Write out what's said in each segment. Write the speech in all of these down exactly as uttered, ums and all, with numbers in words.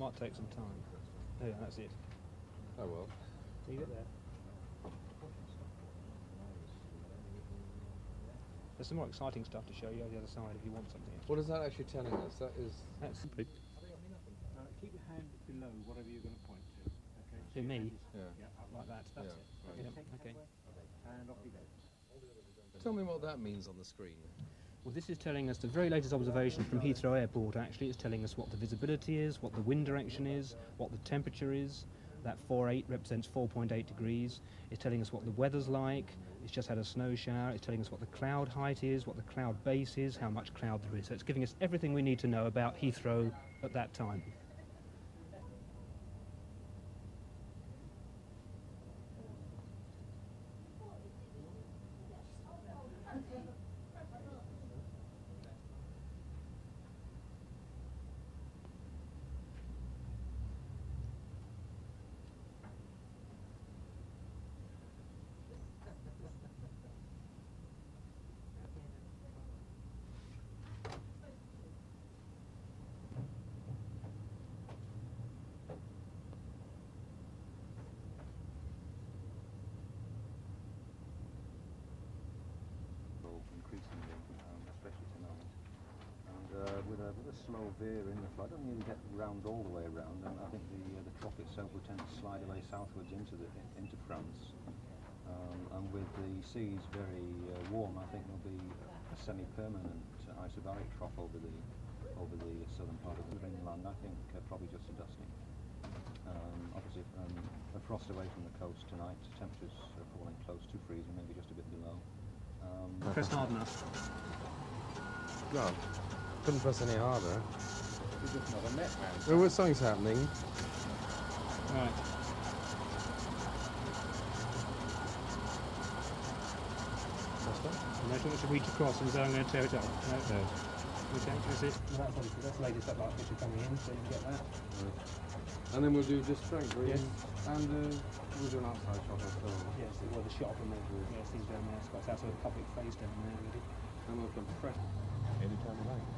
might take some time. Oh, yeah, that's it. Oh well. Leave it there. There's some more exciting stuff to show you on the other side if you want something. What is that actually telling us? That is... That's Uh, keep your hand below whatever you're going to point to. Okay. to me, Yeah. Yeah, up like that. That's Yeah, it. right. Yeah, Take okay. halfway, and off you go. Tell me what that means on the screen. Well, this is telling us the very latest observation from Heathrow Airport. Actually, it's telling us what the visibility is, what the wind direction is, what the temperature is. That four eight represents four point eight degrees. It's telling us what the weather's like. It's just had a snow shower. It's telling us what the cloud height is, what the cloud base is, how much cloud there is. So it's giving us everything we need to know about Heathrow at that time. Increasingly, um, especially tonight. And uh, with, a, with a slow veer in the flow, I don't really get round all the way around, and I think the uh, the trough itself will tend to slide away southwards into the in, into France. Um, and with the seas very uh, warm, I think there'll be a semi-permanent uh, isobaric trough over the over the southern part of the inland. I think uh, probably just a dusting. Um, obviously, um, a frost away from the coast tonight. Temperatures are falling close to freezing, maybe just a bit below. Um, Press hard enough. No, couldn't press any harder. There's just another net round. Well, well, something's happening. Right. What's that? No, too much to reach across and so I'm going to tear it up. No, no. Okay, that's it. Well, that's, obviously, that's the latest up like picture coming in, so you can get that. Right. And then we'll do just straight green. Yes. And uh, we'll do an outside shot as well. Yes, well, the shot from the yeah, things down there. So that's a public face down there, really. And we'll compress. Anytime you like.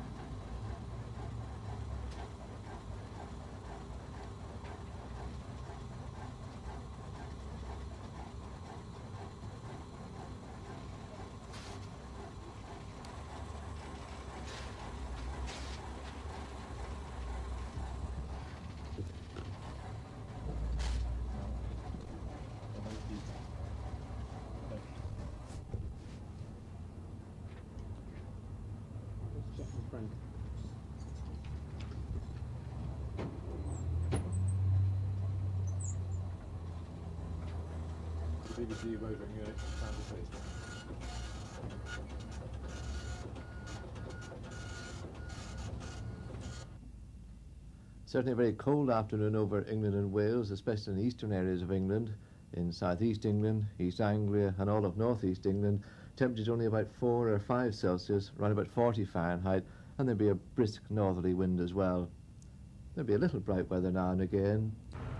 Check the front. The B B C roving unit found the face. Certainly a very cold afternoon over England and Wales, especially in the eastern areas of England. In southeast England, East Anglia and all of northeast England, temperatures only about four or five Celsius, around about forty Fahrenheit, and there'll be a brisk northerly wind as well. There'll be a little bright weather now and again.